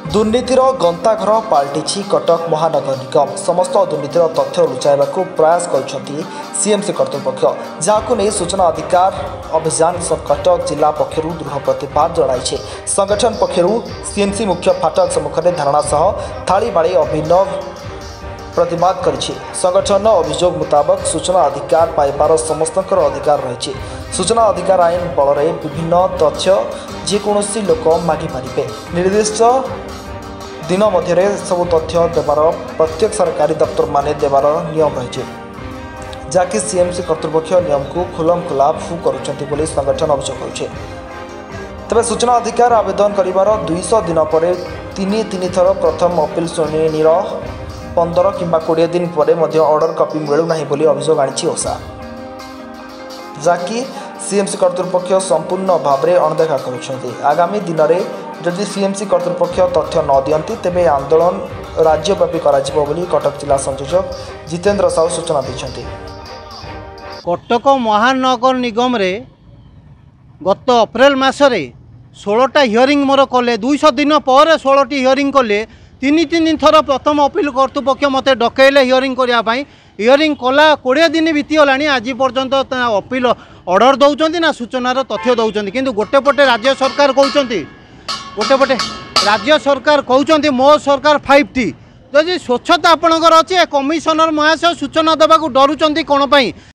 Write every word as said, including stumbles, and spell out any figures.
दुर्नीतिर गंताघर पाल्टी कटक महानगर निगम समस्त दुर्नीतिर तथ्य लुचाइवा प्रयास कर सीएमसी कर्तृपक्ष जहां नहीं सूचना अधिकार अभियान कटक जिला पक्षर दृढ़ प्रतिवाद जनाई संगठन पक्षर सीएमसी मुख्य फाटक सम्मुख में धारणा सह थाली बाड़ी अभिनव प्रतिवाद कर संगठन अभियोग मुताबक सूचना अधिकार पाइबार समस्त अधिकार रही सूचना अधिकार आईन बल विभिन्न तथ्य जेकोसी लोक मागी पारे निर्दिष्ट दिन मध्य सब तथ्य देवार प्रत्येक सरकारी दफ्तर माने देवार नियम रही जहाँकि सीएमसी कर्तृपक्ष नियम को खुलम खुला फू कर संगठन अभियोग कर तेज सूचना अधिकार आवेदन कर दुईश दिन पर तीन तीन थर प्रथम अपील शुणी पंदर कि कोड़े दिन पर ऑर्डर कॉपी मिलूना बोली अभियोग आनी ओसा जहाँकि सीएमसी कर्तृपक्ष संपूर्ण भाव में अणदेखा कर आगामी दिन में जदि सीएमसी कर्तृपक्ष तथ्य न दियंती तेबे आंदोलन राज्यव्यापी कराजिबो बोली कटक जिला संयोजक जितेंद्र साहू सूचना दी। कटक महानगर निगम रे गत अप्रैल मासरे षोलटा हियरिंग मोर कले दुईश दिन पर षोलटी हियरिंग कले तीन तीन थर प्रथम अपील कर्तृपक्ष मते डकैले हियरिंग करने हियरिंग कला कोड़े दिन बीतीगला आज पर्यंत अपील ऑर्डर दौरान ना सूचनार तथ्य दौरान किंतु गोटे पटे राज्य सरकार कहते गोटे पटे राज्य सरकार कहते मो सरकार फाइव टी जदि स्वच्छता आपणकर अच्छे कमिशनर महाशय सूचना देवाक डरुंच कौन पाई